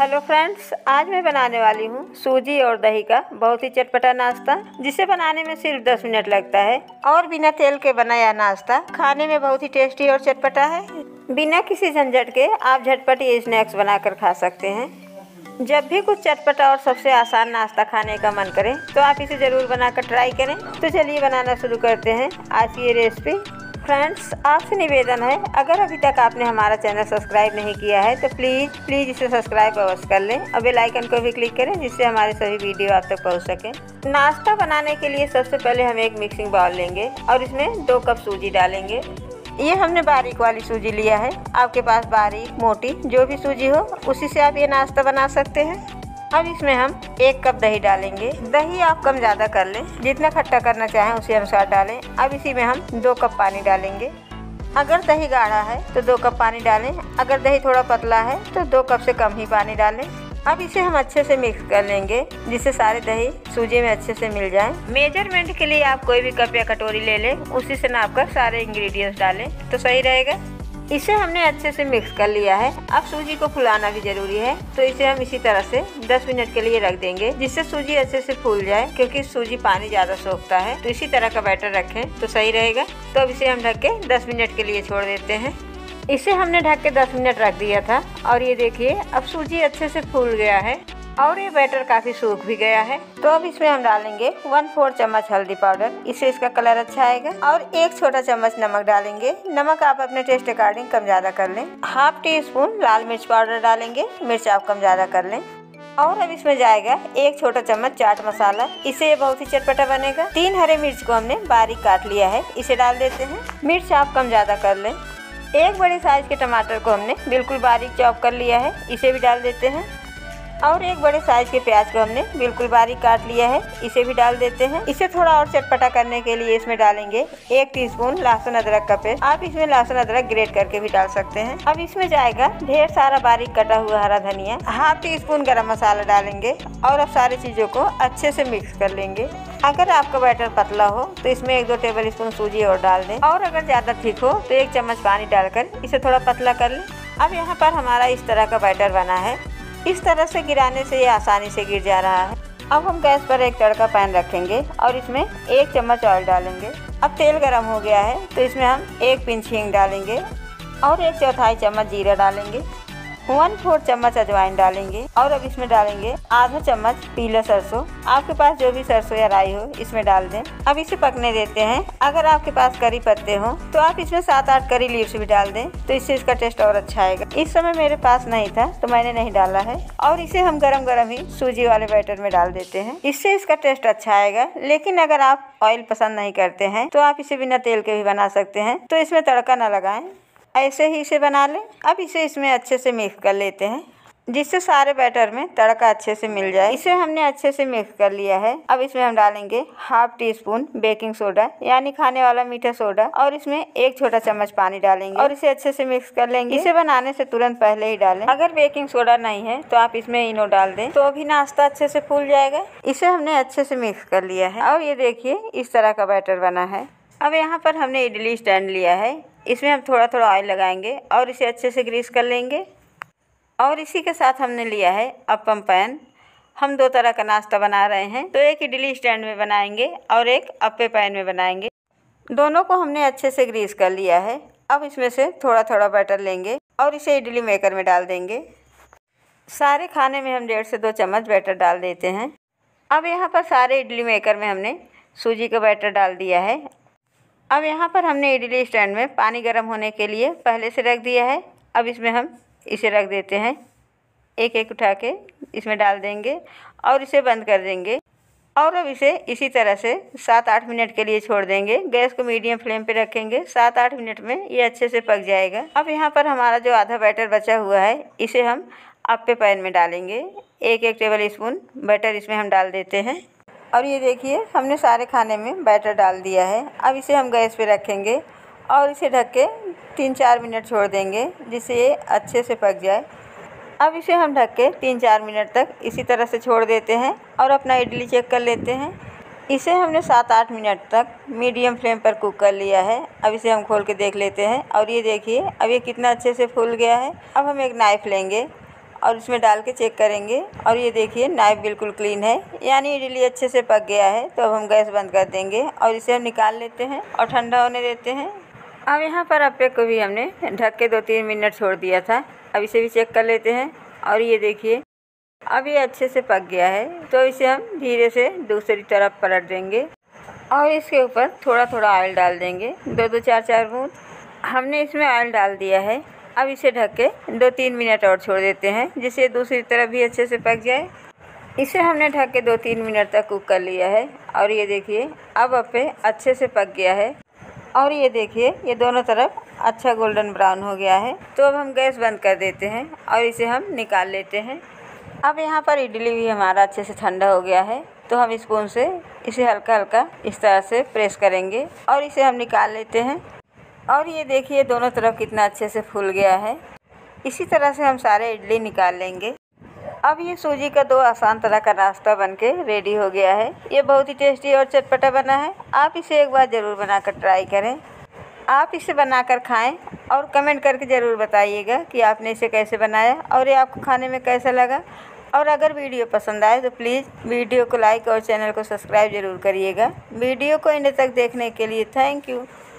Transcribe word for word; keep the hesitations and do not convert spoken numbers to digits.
Hello friends, आज मैं बनाने वाली हूँ सूजी और दही का बहुत ही चटपटा नाश्ता, जिसे बनाने में सिर्फ दस मिनट लगता है और बिना तेल के बना यह नाश्ता खाने में बहुत ही टेस्टी और चटपटा है। बिना किसी झंझट के आप झटपट ये स्नैक्स बनाकर खा सकते हैं। जब भी कुछ चटपटा और सबसे आसान नाश्ता खाने का मन करे तो आप इसे ज़रूर बनाकर ट्राई करें। तो चलिए बनाना शुरू करते हैं आज की ये रेसिपी। फ्रेंड्स, आपसे निवेदन है, अगर अभी तक आपने हमारा चैनल सब्सक्राइब नहीं किया है तो प्लीज़ प्लीज़ इसे सब्सक्राइब अवश्य कर लें और बेल आइकन को भी क्लिक करें, जिससे हमारे सभी वीडियो आप तक पहुंच सके। नाश्ता बनाने के लिए सबसे पहले हम एक मिक्सिंग बाउल लेंगे और इसमें दो कप सूजी डालेंगे। ये हमने बारीक वाली सूजी लिया है। आपके पास बारीक मोटी जो भी सूजी हो उसी से आप ये नाश्ता बना सकते हैं। अब इसमें हम एक कप दही डालेंगे। दही आप कम ज़्यादा कर लें, जितना खट्टा करना चाहें उसी अनुसार डालें। अब इसी में हम दो कप पानी डालेंगे। अगर दही गाढ़ा है तो दो कप पानी डालें, अगर दही थोड़ा पतला है तो दो कप से कम ही पानी डालें। अब इसे हम अच्छे से मिक्स कर लेंगे, जिससे सारे दही सूजी में अच्छे से मिल जाएं। मेजरमेंट के लिए आप कोई भी कप या कटोरी ले लें, उसी से नापकर सारे इंग्रेडिएंट्स डालें तो सही रहेगा। इसे हमने अच्छे से मिक्स कर लिया है। अब सूजी को फुलाना भी ज़रूरी है, तो इसे हम इसी तरह से दस मिनट के लिए रख देंगे, जिससे सूजी अच्छे से फूल जाए, क्योंकि सूजी पानी ज़्यादा सोखता है। तो इसी तरह का बैटर रखें तो सही रहेगा। तो अब इसे हम ढक के दस मिनट के लिए छोड़ देते हैं। इसे हमने ढक के दस मिनट रख दिया था और ये देखिए अब सूजी अच्छे से फूल गया है और ये बैटर काफ़ी सूख भी गया है। तो अब इसमें हम डालेंगे वन फोर चम्मच हल्दी पाउडर, इससे इसका कलर अच्छा आएगा। और एक छोटा चम्मच नमक डालेंगे। नमक आप अपने टेस्ट अकॉर्डिंग कम ज़्यादा कर लें। हाफ टी स्पून लाल मिर्च पाउडर डालेंगे, मिर्च आप कम ज़्यादा कर लें। और अब इसमें जाएगा एक छोटा चम्मच चाट मसाला, इससे ये बहुत ही चटपटा बनेगा। तीन हरे मिर्च को हमने बारीक काट लिया है, इसे डाल देते हैं। मिर्च आप कम ज़्यादा कर लें। एक बड़े साइज के टमाटर को हमने बिल्कुल बारीक चॉप कर लिया है, इसे भी डाल देते हैं। और एक बड़े साइज के प्याज को हमने बिल्कुल बारीक काट लिया है, इसे भी डाल देते हैं। इसे थोड़ा और चटपटा करने के लिए इसमें डालेंगे एक टीस्पून लहसुन अदरक का पेस्ट। आप इसमें लहसुन अदरक ग्रेट करके भी डाल सकते हैं। अब इसमें जाएगा ढेर सारा बारीक कटा हुआ हरा धनिया। हाफ टी स्पून गरम मसाला डालेंगे और अब सारी चीज़ों को अच्छे से मिक्स कर लेंगे। अगर आपका बैटर पतला हो तो इसमें एक दो टेबल स्पून सूजी और डाल दें, और अगर ज़्यादा थिक हो तो एक चम्मच पानी डालकर इसे थोड़ा पतला कर लें। अब यहाँ पर हमारा इस तरह का बैटर बना है। इस तरह से गिराने से ये आसानी से गिर जा रहा है। अब हम गैस पर एक तड़का पैन रखेंगे और इसमें एक चम्मच ऑयल डालेंगे। अब तेल गरम हो गया है तो इसमें हम एक पिंच हींग डालेंगे और एक चौथाई चम्मच जीरा डालेंगे। वन फोर चम्मच अजवाइन डालेंगे और अब इसमें डालेंगे आधा चम्मच पीला सरसों। आपके पास जो भी सरसों या राई हो इसमें डाल दें। अब इसे पकने देते हैं। अगर आपके पास करी पत्ते हो तो आप इसमें सात आठ करी लीव्स भी डाल दें, तो इससे इसका टेस्ट और अच्छा आएगा। इस समय मेरे पास नहीं था तो मैंने नहीं डाला है। और इसे हम गरम गरम ही सूजी वाले बैटर में डाल देते हैं, इससे इसका टेस्ट अच्छा आएगा। लेकिन अगर आप ऑयल पसंद नहीं करते हैं तो आप इसे बिना तेल के भी बना सकते हैं, तो इसमें तड़का न लगाएं, ऐसे ही इसे बना लें। अब इसे इसमें अच्छे से मिक्स कर लेते हैं, जिससे सारे बैटर में तड़का अच्छे से मिल जाए। इसे हमने अच्छे से मिक्स कर लिया है। अब इसमें हम डालेंगे half teaspoon baking soda, यानी खाने वाला मीठा सोडा, और इसमें एक छोटा चम्मच पानी डालेंगे और इसे अच्छे से मिक्स कर लेंगे। इसे बनाने से तुरंत पहले ही डालें। अगर बेकिंग सोडा नहीं है तो आप इसमें इनो डाल दें, तो भी नाश्ता अच्छे से फूल जाएगा। इसे हमने अच्छे से मिक्स कर लिया है और ये देखिए इस तरह का बैटर बना है। अब यहाँ पर हमने इडली स्टैंड लिया है, इसमें हम थोड़ा थोड़ा ऑयल लगाएंगे और इसे अच्छे से ग्रीस कर लेंगे। और इसी के साथ हमने लिया है अप्पम पैन। हम दो तरह का नाश्ता बना रहे हैं, तो एक इडली स्टैंड में बनाएंगे और एक अप्पे पैन में बनाएंगे। दोनों को हमने अच्छे से ग्रीस कर लिया है। अब इसमें से थोड़ा थोड़ा बैटर लेंगे और इसे इडली मेकर में डाल देंगे। सारे खाने में हम डेढ़ से दो चम्मच बैटर डाल देते हैं। अब यहाँ पर सारे इडली मेकर में हमने सूजी का बैटर डाल दिया है। अब यहाँ पर हमने इडली स्टैंड में पानी गर्म होने के लिए पहले से रख दिया है। अब इसमें हम इसे रख देते हैं, एक एक उठा के इसमें डाल देंगे और इसे बंद कर देंगे। और अब इसे इसी तरह से सात आठ मिनट के लिए छोड़ देंगे। गैस को मीडियम फ्लेम पे रखेंगे। सात आठ मिनट में ये अच्छे से पक जाएगा। अब यहाँ पर हमारा जो आधा बैटर बचा हुआ है, इसे हम अप्पे पैन में डालेंगे। एक एक टेबल स्पून बटर इसमें हम डाल देते हैं और ये देखिए हमने सारे खाने में बैटर डाल दिया है। अब इसे हम गैस पे रखेंगे और इसे ढक के तीन चार मिनट छोड़ देंगे, जिससे ये अच्छे से पक जाए। अब इसे हम ढक के तीन चार मिनट तक इसी तरह से छोड़ देते हैं और अपना इडली चेक कर लेते हैं। इसे हमने सात आठ मिनट तक मीडियम फ्लेम पर कुक कर लिया है। अब इसे हम खोल के देख लेते हैं और ये देखिए अब ये कितना अच्छे से फूल गया है। अब हम एक नाइफ़ लेंगे और इसमें डाल के चेक करेंगे। और ये देखिए नाइफ बिल्कुल क्लीन है, यानी इडली अच्छे से पक गया है। तो अब हम गैस बंद कर देंगे और इसे हम निकाल लेते हैं और ठंडा होने देते हैं। अब यहाँ पर अप्पे को भी हमने ढक के दो तीन मिनट छोड़ दिया था। अब इसे भी चेक कर लेते हैं और ये देखिए अब ये अच्छे से पक गया है। तो इसे हम धीरे से दूसरी तरफ पलट देंगे और इसके ऊपर थोड़ा थोड़ा ऑयल डाल देंगे, दो दो चार चार बूंद। हमने इसमें ऑयल डाल दिया है। अब इसे ढक के दो तीन मिनट और छोड़ देते हैं, जिससे दूसरी तरफ भी अच्छे से पक जाए। इसे हमने ढक के दो तीन मिनट तक कुक कर लिया है और ये देखिए अब अप्पे अच्छे से पक गया है। और ये देखिए ये दोनों तरफ अच्छा गोल्डन ब्राउन हो गया है। तो अब हम गैस बंद कर देते हैं और इसे हम निकाल लेते हैं। अब यहाँ पर इडली भी हमारा अच्छे से ठंडा हो गया है। तो हम स्पून से इसे हल्का हल्का इस तरह से प्रेस करेंगे और इसे हम निकाल लेते हैं। और ये देखिए दोनों तरफ कितना अच्छे से फूल गया है। इसी तरह से हम सारे इडली निकाल लेंगे। अब ये सूजी का दो आसान तरह का नाश्ता बनके रेडी हो गया है। ये बहुत ही टेस्टी और चटपटा बना है। आप इसे एक बार ज़रूर बनाकर ट्राई करें। आप इसे बनाकर खाएं और कमेंट करके ज़रूर बताइएगा कि आपने इसे कैसे बनाया और ये आपको खाने में कैसा लगा। और अगर वीडियो पसंद आए तो प्लीज़ वीडियो को लाइक और चैनल को सब्सक्राइब ज़रूर करिएगा। वीडियो को एंड तक देखने के लिए थैंक यू।